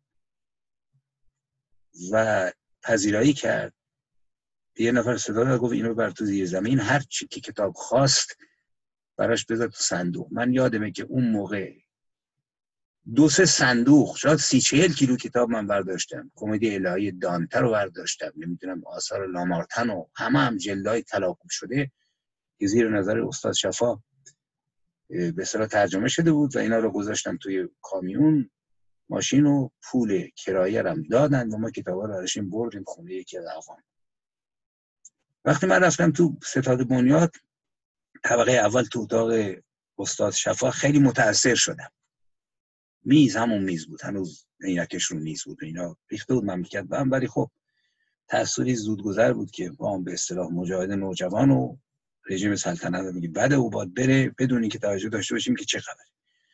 و پذیرایی کرد. یه نفر صدا داد گفت اینو بر تو زیر زمین، هر چی که کتاب خواست براش بذار تو صندوق. من یادمه که اون موقع 2-3 صندوق شاید 30-40 کیلو کتاب من برداشتم. کمدی الهی دانته رو برداشتم، نمیدونم آثار لامارتن و هم جلدهای تلاکوب شده که زیر نظر استاد شفا به اصطلاح ترجمه شده بود و اینا رو گذاشتم توی کامیون. ماشین و پول کرایه رم دادن و ما کتابا رو داشتیم بردیم خونه یکی از آقام. وقتی من رفتم تو ستاد بنیاد طبقه اول تو اتاق استاد شفا، خیلی متاثر شدم. میز همون میز بود، هنوز عینکش رو میز بود، اینا ریخته بود مملکت به هم، ولی خب تأثیری زودگذر بود که با هم به اصطلاح مجاهد نوجوان و رژیم سلطنت میگه بعد او باید بره بدون اینکه توجه داشته باشیم که چه خبره.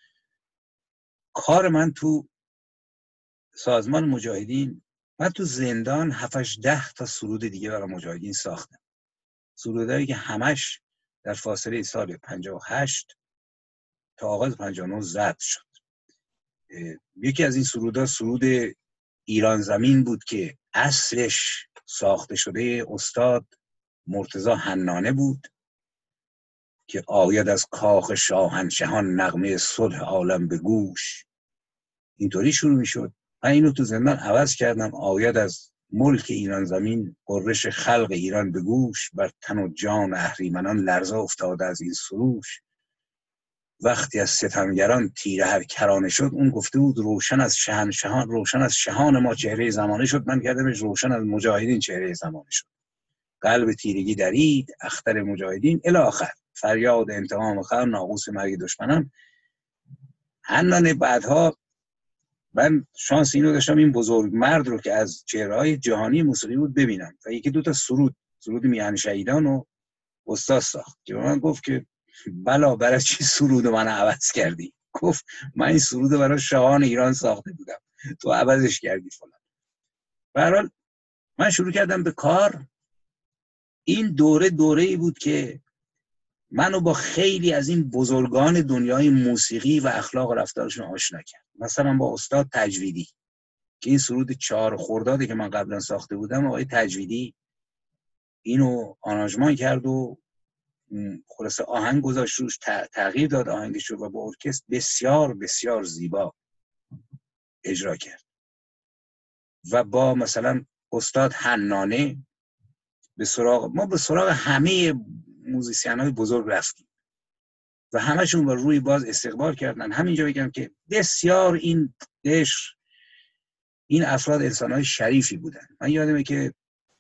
کار من تو سازمان مجاهدین، من تو زندان 7-10 تا سرود دیگه برای مجاهدین ساختم. سرودایی که همش در فاصله سال 58 تا آغاز 59 ضبط شد. یکی از این سرودها سرود ایران زمین بود که اصلش ساخته شده استاد مرتضی حنانه بود که آید از کاخ شاهنشهان نغمه صلح عالم به گوش. اینطوری شروع میشد. من اینو تو زندان عوض کردم، آید از ملک ایران زمین قررش خلق ایران به گوش، بر تن و جان اهریمنان لرزه افتاده از این سروش. وقتی از ستمگران تیره هر کرانه شد، اون گفته بود روشن از شهنشهان، روشن از شهان ما چهره زمانه شد، من کردمش روشن از مجاهدین چهره زمانه شد. قلب تیرگی درید اختر مجاهدین الی آخر، فریاد انتقام خر ناقوس مرگ دشمنان. حنانه بعدها من شانس اینو داشتم این بزرگ مرد رو که از چهره‌های جهانی موسیقی بود ببینم و 1-2 تا سرود میهن شهیدان و استاد ساخت که من گفت که بلا برای چی سرود من عوض کردی؟ گفت من این سرود برای شاهان ایران ساخته بودم، تو عوضش کردی فلان. به هر حال من شروع کردم به کار. این دوره‌ای بود که منو با خیلی از این بزرگان دنیای موسیقی و اخلاق و رفتارشون آشنا کرد. مثلا با استاد تجویدی که این سرود 4 خرداده که من قبلا ساخته بودم، آقای تجویدی اینو آرانژمان کرد و خلاصه آهنگ گذاشت روش، تغییر داد آهنگش رو و با ارکستر بسیار بسیار زیبا اجرا کرد. و با مثلا استاد حنانه به سراغ همه موزیسین‌های بزرگ رفتیم و همشون با روی باز استقبال کردن. همینجا بگم که بسیار این افراد انسان‌های شریفی بودن. من یادمه که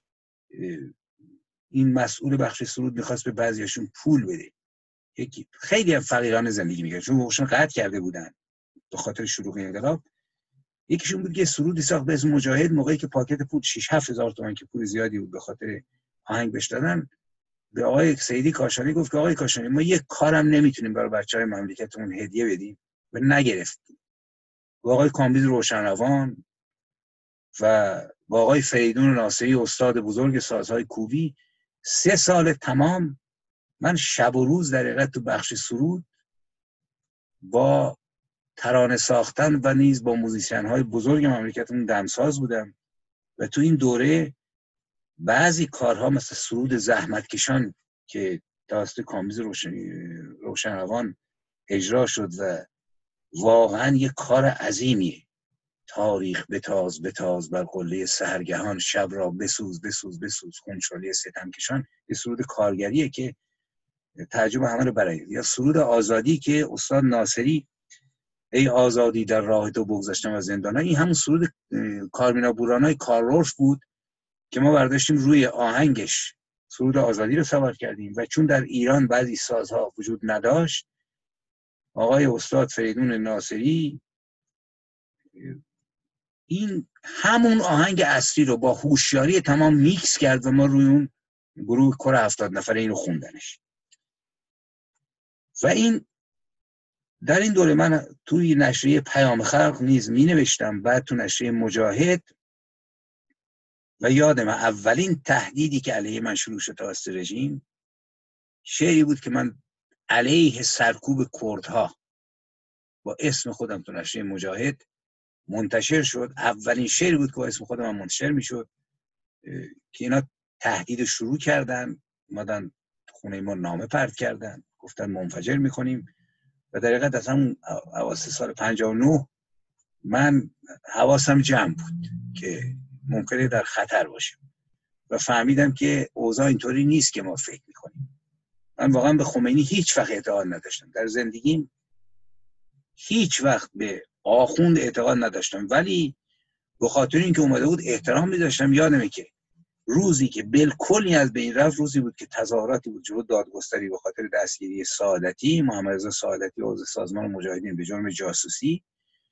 این مسئول بخش سرود میخواست به بعضیاشون پول بده، خیلی هم فقیرانه زندگی میکرد چون حقوقشون قطع کرده بودن به خاطر شروع انقلاب. یکیشون بود که سرودی ساخت به اسم مجاهد، موقعی که پاکت پول 6-7 هزار تومان که پول زیادی بود به خاطر آهنگ بهش دادن، به آقای سیدی کاشانی گفت که آقای کاشانی ما یک کارم نمیتونیم برای بچهای مملکتمون هدیه بدیم و نگرفتیم. با آقای کامبیز روشنروان و با آقای فریدون ناصری استاد بزرگ سازهای کوبی 3 سال تمام من شب و روز در حقیقت تو بخش سرود با ترانه ساختن و نیز با موزیسین‌های بزرگ مملکتمون دمساز بودم. و تو این دوره بعضی کارها مثل سرود زحمتکشان که توسط کامبیز روشنروان اجرا شد و واقعا یک کار عظیمیه. تاریخ بتاز بر قله سحرگهان، شب را بسوز خونچاله ستمکشان، یه سرود کارگریه که تعجب همه رو برانگیخت. یا سرود آزادی که استاد ناصری ای آزادی در راه تو بگذشتم از زندان‌ها، این همون سرود کارمینا بورانای کارولف بود که ما برداشتیم روی آهنگش سرود آزادی رو سوار کردیم. و چون در ایران بعضی سازها وجود نداشت، آقای استاد فریدون ناصری این همون آهنگ اصلی رو با هوشیاری تمام میکس کرد و ما روی اون گروه کور 70 نفره این رو خوندنش. و این در این دوره من توی نشریه پیام خلق نیز می نوشتم، بعد تو نشریه مجاهد. و یادم اولین تهدیدی که علیه من شروع شد توسط رژیم شعری بود که من علیه سرکوب کردها با اسم خودم تو نشریه مجاهد منتشر شد. اولین شعری بود که با اسم خودم منتشر می شد که اینا تهدید شروع کردن، اومدن خونه ما نامه پرت کردن، گفتن منفجر میکنیم. و در حقیقت از همون اواسط سال 59 من حواسم جمع بود که ممکنه در خطر باشیم و فهمیدم که اوضاع اینطوری نیست که ما فکر میکنیم. من واقعا به خمینی هیچ وقت اعتقاد نداشتم در زندگیم، هیچ وقت به آخوند اعتقاد نداشتم، ولی به خاطر اینکه اومده بود احترام می‌ذاشتم. یادمه که روزی که بالکل از بین رفت روزی بود که تظاهراتی بود جلوی دادگستری به خاطر دستگیری سعادتی، محمد رضا سعادتی عضو سازمان مجاهدین به جرم جاسوسی.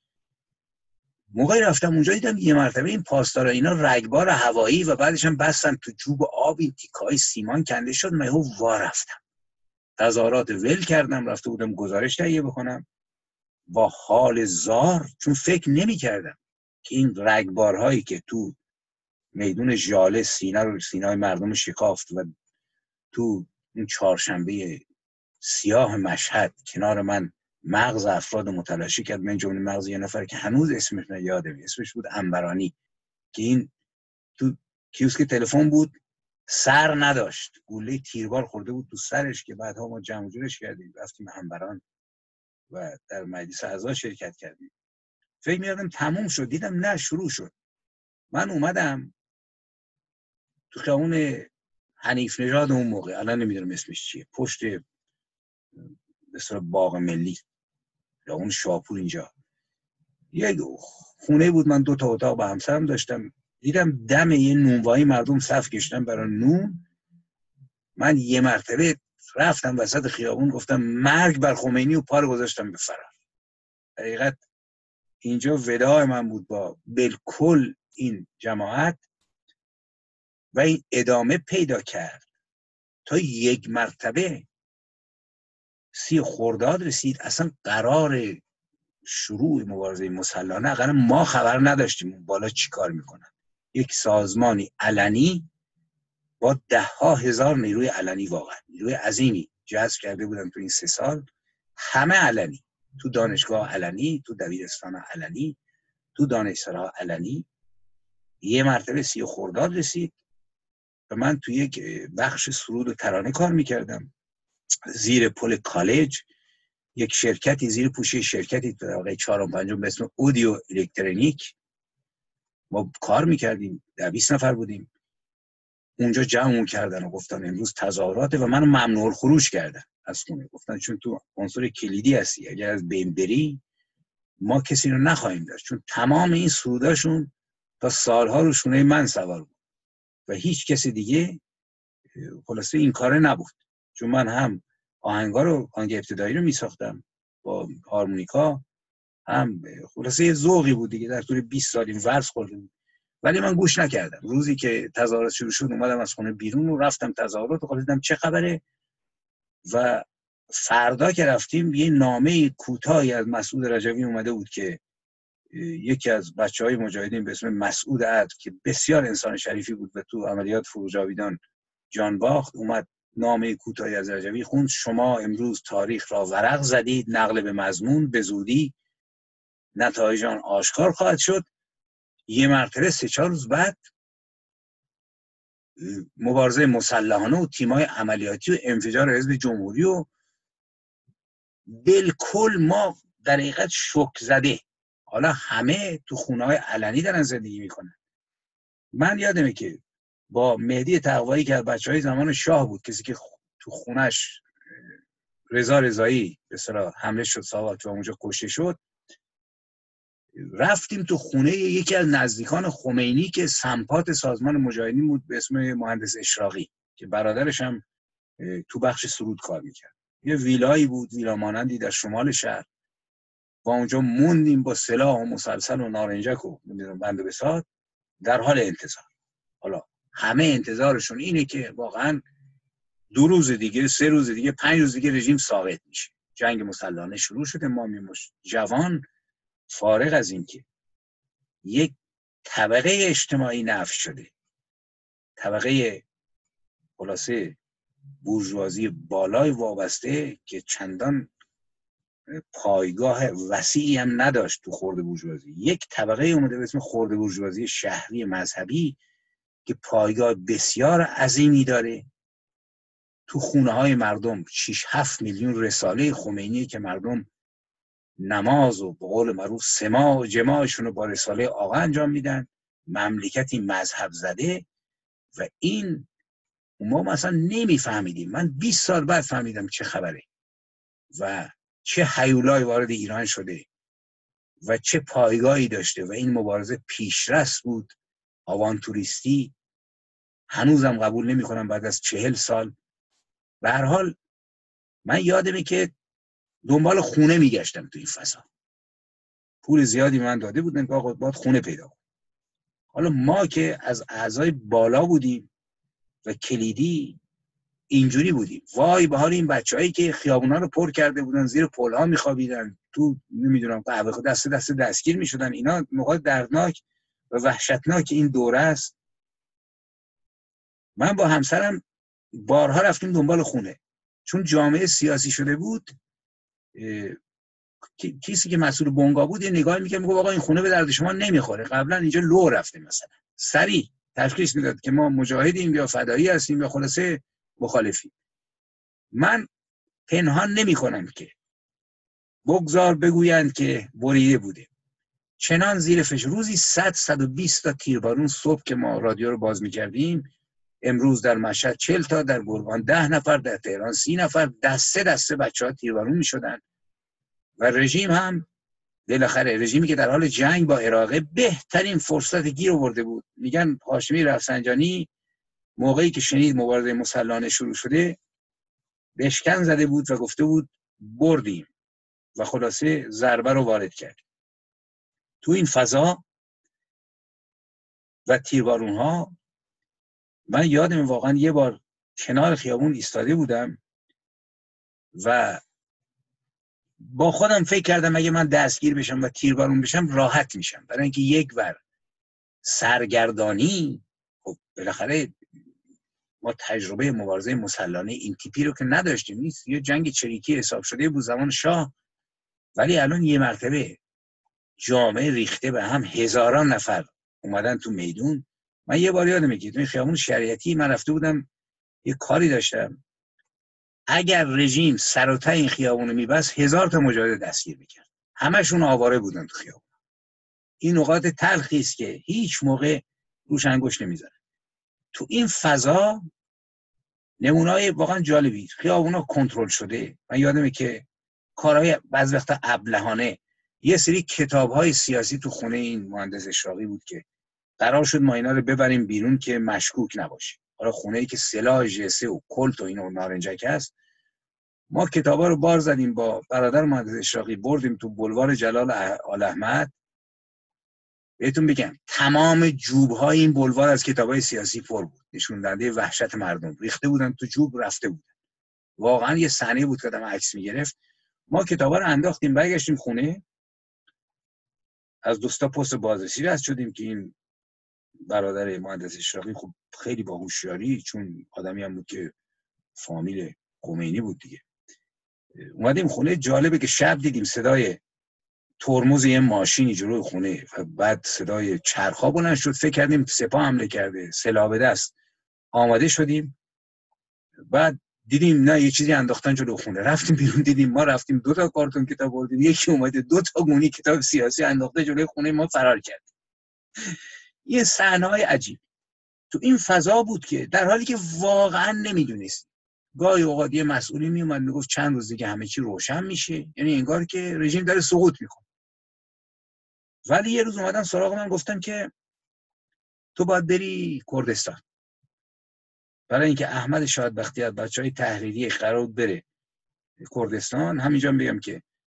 موقعی رفتم اونجا دیدم یه مرتبه این پاسدارا اینا رگبار هوایی و بعدش هم بستن تو جوب آب، این تیکای سیمان کنده شد. من وا رفتم تظاهرات ول کردم، رفته بودم گزارش تهیه بکنم با حال زار، چون فکر نمی‌کردم که این رگبارهایی که تو میدون ژاله سینای مردم شکافت و تو اون چهارشنبه سیاه مشهد کنار من مغز افراد متلاشی کرد، من جمله مغز یه نفر که هنوز اسمش یادمه، اسمش بود انبرانی، که این تو کیوسک تلفن بود، سر نداشت، گوله تیربار خورده بود تو سرش که بعدها ما جمع جورش کردیم رفتیم انبران و در مجلس اعضا شرکت کردیم. فکر می‌کردم تموم شد، دیدم نه، شروع شد. من اومدم تو خیابون حنیف نژاد اون موقع، الان نمیدونم اسمش چیه، پشت مثلا باغ ملی یا اون شاپور اینجا یک خونه بود. من 2 تا اتاق با همسرم داشتم. دیدم دم یه نونوایی مردم صف کشیدن برای نون. من یه مرتبه رفتم وسط خیابون گفتم مرگ بر خمینی و پا رو گذاشتم به فرار. حقیقت اینجا وداع من بود با بالکل این جماعت و این ادامه پیدا کرد تا یک مرتبه 30 خرداد رسید. اصلا قرار شروع مبارزه مسلحانه اگر ما خبر نداشتیم بالا چی کار میکنن. یک سازمانی علنی با 10,000 نیروی علنی، واقعا نیروی عظیمی جذب کرده بودن تو این 3 سال، همه علنی، تو دانشگاه علنی، تو دبیرستان علنی، تو دانشسرا علنی. یه مرتبه 30 خرداد رسید و من تو یک بخش سرود و ترانه کار میکردم زیر پل کالج، یک شرکتی زیر پوشی شرکتی طبقه 4 و 5 به اسم اودیو الکترونیک ما کار میکردیم، 20 نفر بودیم. اونجا جمع کردن و گفتن امروز تظاهراته و منو ممنوع الخروج کردن از خونه. گفتن چون تو عنصر کلیدی هستی، اگر از بین بری ما کسی رو نخواهیم داشت. چون تمام این سروداشون تا سالها رو شونه من سوار بود و هیچ کسی دیگه خلاصه این کاره نبود. چون من هم آهنگ ابتدایی رو میساختم با هارمونیکا، هم خلاصه یه ذوقی بود دیگه، در طول 20 سال این ورز خورده بود. ولی من گوش نکردم. روزی که تظاهرات شروع شد اومدم از خونه بیرون و رفتم تظاهرات و دیدم چه خبره. و فردا که رفتیم یه نامه کوتاهی از مسعود رجوی اومده بود که یکی از بچهای مجاهدین به اسم مسعود عدل که بسیار انسان شریفی بود و تو عملیات فروجاویدان جان باخت، اومد نامه کوتاهی از رجوی خوند: شما امروز تاریخ را ورق زدید، نقل به مضمون، به زودی نتایج آن آشکار خواهد شد. یه مرتبه 3-4 روز بعد مبارزه مسلحانه و تیمای عملیاتی و انفجار حزب جمهوری و بالکل ما در حقیقت شوک زده. حالا همه تو خونه‌های علنی دارن زندگی میکنن. من یادمه که با مهدی تقوایی که از بچهای زمان شاه بود، کسی که تو خونش رضا رضایی به اصطلاح حمله شد ساواک و اونجا کشته شد، رفتیم تو خونه یکی از نزدیکان خمینی که سمپات سازمان مجاهدین بود به اسم مهندس اشراقی که برادرش هم تو بخش سرود کار میکرد. یه ویلایی بود، ویلا مانندی در شمال شهر و اونجا موندیم با سلاح و مسلسل و نارنجک و بند و بساط در حال انتظار. حالا همه انتظارشون اینه که واقعا 2 روز دیگه، 3 روز دیگه، 5 روز دیگه رژیم ساقط میشه، جنگ مسلحانه شروع شده. ما جوان فارغ از این که یک طبقه اجتماعی نفی شده، طبقه خلاصه بورژوازی بالای وابسته که چندان پایگاه وسیعی هم نداشت تو خرد بورژوازی، یک طبقه اومده به اسم خرد بورژوازی شهری مذهبی که پایگاه بسیار عظیمی داره تو خونه های مردم. 6-7 میلیون رساله خمینی که مردم نماز و به قول معروف سماع و جماعشون رو با رساله آقا انجام میدن. مملکتی مذهب زده و این ما مثلا نمیفهمیدیم. من 20 سال بعد فهمیدم چه خبره و چه هیولای وارد ایران شده و چه پایگاهی داشته و این مبارزه پیشرفت بود، آوانتوریستی. هنوزم قبول نمی کنم بعد از 40 سال. به هر حال من یادمه که دنبال خونه میگشتم تو این فضا. پول زیادی من داده بودن که آقا باید خونه پیدا کنم. حالا ما که از اعضای بالا بودیم و کلیدی اینجوری بودیم، وای به حال این بچه‌هایی که خیابونا رو پر کرده بودن، زیر پل‌ها میخوابیدن، تو نمیدونم قهوه دست دستگیر میشدن. اینا موقع دردناک و وحشتناک این دوره است. من با همسرم بارها رفتیم دنبال خونه، چون جامعه سیاسی شده بود. کسی که مسئول بنگاه بود یه نگاه می‌کرد میگه آقا این خونه به درد شما نمیخوره، قبلا اینجا لو رفته، مثلا سریع تشخیص میداد که ما مجاهدیم یا فدایی هستیم یا خلاصه مخالفیم. من پنهان نمی‌کنم که بگذار بگویند که بریده بوده. چنان زیر فشار روزی 100-120 تا تیربارون صبح که ما رادیو رو باز می‌کردیم، امروز در مشهد 40 تا، در گرگان 10 نفر، در تهران 30 نفر، دسته بچه‌ها تیربارون می‌شدن. و رژیم هم بالاخره، رژیمی که در حال جنگ با عراق بهترین فرصت گیر آورده بود. میگن هاشمی رفسنجانی موقعی که شنید مبارزه مسلحانه شروع شده بشکن زده بود و گفته بود بردیم و خلاصه ضربه رو وارد کرد. تو این فضا و تیربارون ها من یادم واقعا یه بار کنار خیابون ایستاده بودم و با خودم فکر کردم اگه من دستگیر بشم و تیربارون بشم راحت میشم، برای اینکه یک بار سرگردانی، خب بالاخره ما تجربه مبارزه مسلحانه این تیپی رو که نداشتیم، نیست یه جنگ چریکی حساب شده بود زمان شاه، ولی الان یه مرتبه جامعه ریخته به هم، هزاران نفر اومدن تو میدون. من یه بار یادمه که تو خیابون شریعتی من رفته بودم یه کاری داشتم، اگر رژیم سر و ته این خیابون رو میبست 1000 تا مجاهد دستگیر میکرد، همشون آواره بودن تو خیابون. این نقاط تلخی است که هیچ موقع روش انگشت نمیزنه. تو این فضا نمونه‌های واقعا جالبی، خیابونا کنترل شده. من یادمه که کارهای بعض وقتا ابلهانه، یه سری کتاب‌های سیاسی تو خونه این مهندس اشراقی بود که قرار شد ما اینا رو ببریم بیرون که مشکوک نباشه. حالا خونه‌ای که سلاح جسه و کلت و اینو نارنجک هست، ما کتابا رو بار زدیم با برادر مهندس اشراقی، بردیم تو بلوار جلال آل احمد. بهتون بگم تمام جوب‌های این بلوار از کتابای سیاسی پر بود، نشون دهنده وحشت مردم. ریخته بودن تو جوب، رفته بودن. واقعا یه صحنه بود که آدم عکس می‌گرفت. ما کتابا رو انداختیم، برگشتیم خونه. از دوستا پست بازرسی رد شدیم که این برادر مهندس اشراقی خب خیلی با هوشیاری، چون آدمی هم بود که فامیل خمینی بود دیگه، اومدیم خونه. جالبه که شب دیدیم صدای ترمز یه ماشینی جلوی خونه و بعد صدای چرخا بلند شد. فکر کردیم سپاه حمله کرده، سلاح به دست آماده شدیم. بعد دیدیم نه، یه چیزی انداختن جلوی خونه. رفتیم بیرون، دیدیم ما رفتیم 2 تا کارتون کتاب بردیم، یکی اومده 2 تا گونی کتاب سیاسی انداخته جلوی خونه ما، فرار کرد. یه صحنه‌های عجیب تو این فضا بود که در حالی که واقعا نمیدونست. گاهی اوقات یه مسئولی میومد میگفت چند روز دیگه همه چی روشن میشه، یعنی انگار که رژیم داره سقوط میکنه. ولی یه روز اومدن سراغ من گفتن که تو باید بری کردستان، برای اینکه احمد شادبختی از بچهای تحریری قرار بره کردستان. همینجا بگم که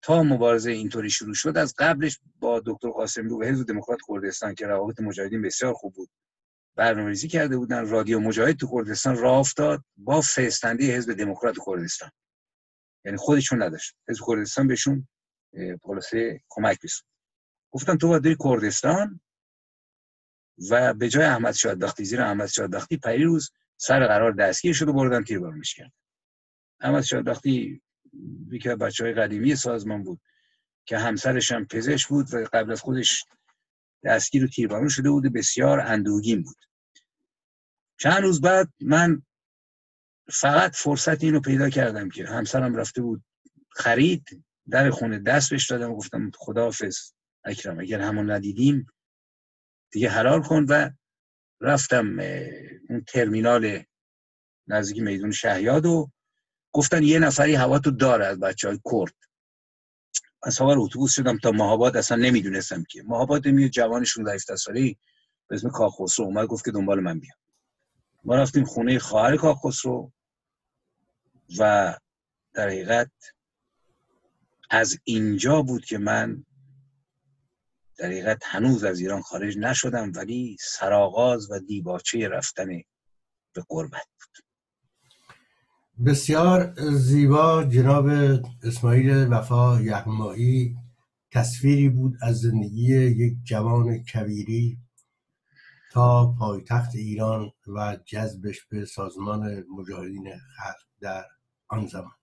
تا مبارزه اینطوری شروع شد، از قبلش با دکتر قاسمی و حزب دموکرات کردستان که روابط مجاهدین بسیار خوب بود برنامه‌ریزی کرده بودن. رادیو مجاهد تو کردستان راه افتاد با فرستنده حزب دموکرات کردستان، یعنی خودشون نداشت، حزب کردستان بهشون خلاصه کمک رسوند. گفتن تو باید بری کردستان و به جای احمد شادبختی، زیر احمد شادبختی پریروز سر قرار دستگیر شد و بردن تیربارونش کرد. احمد شادبختی یکی از بچه‌های قدیمی سازمان بود که همسرش هم پزشک بود و قبل از خودش دستگیر و تیربارون شده بود و بسیار اندوهگین بود. چند روز بعد من فقط فرصت اینو پیدا کردم که همسرم رفته بود خرید، در خونه دست بهش دادم و گفتم خداحافظ اکرم، اگر همون ندیدیم دیگه حلال کن. و رفتم اون ترمینال نزدیک میدون شهیاد و گفتن یه نفری هوا تو داره از بچه‌های کرد. من سوار اتوبوس شدم تا مهاباد، اصلا نمیدونستم که مهاباد میاد جوانشون 17 ساله‌ای به اسم کاخ خسرو اومد گفت که دنبال من بیام. ما رفتیم خونه خواهر کاخ خسرو و در حقیقت از اینجا بود که من در حقیقت هنوز از ایران خارج نشدم، ولی سرآغاز و دیباچه رفتن به غربت بود. بسیار زیبا جناب اسماعیل وفا یغمایی تصویری بود از زندگی یک جوان کویری تا پایتخت ایران و جذبش به سازمان مجاهدین خلق در آن زمان.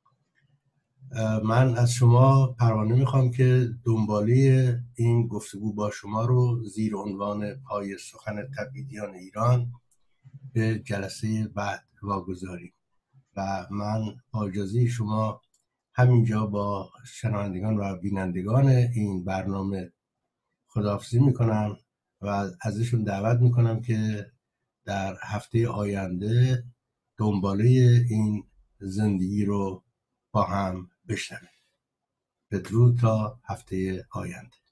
من از شما پروانه میخوام که دنباله این گفتگو با شما رو زیر عنوان پای سخن تبعیدیان ایران به جلسه بعد واگذاریم و من با اجازه شما همینجا با شنوندگان و بینندگان این برنامه خداحافظی میکنم و ازشون دعوت میکنم که در هفته آینده دنباله این زندگی رو با هم بشنویم. بدرود تا هفته آینده.